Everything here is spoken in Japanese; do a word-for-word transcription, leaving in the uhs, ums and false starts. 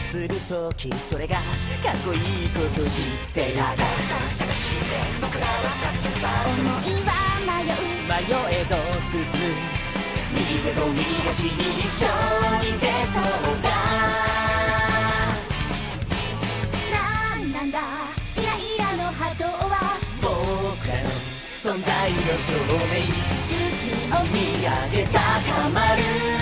するときそれがかっこいいこと知ってるさ。探して僕らは殺伐思いは迷う迷えど進む右手と右足に一緒に出そうだ。なんなんだイライラの波動は僕らの存在の証明。月を見上げ高まる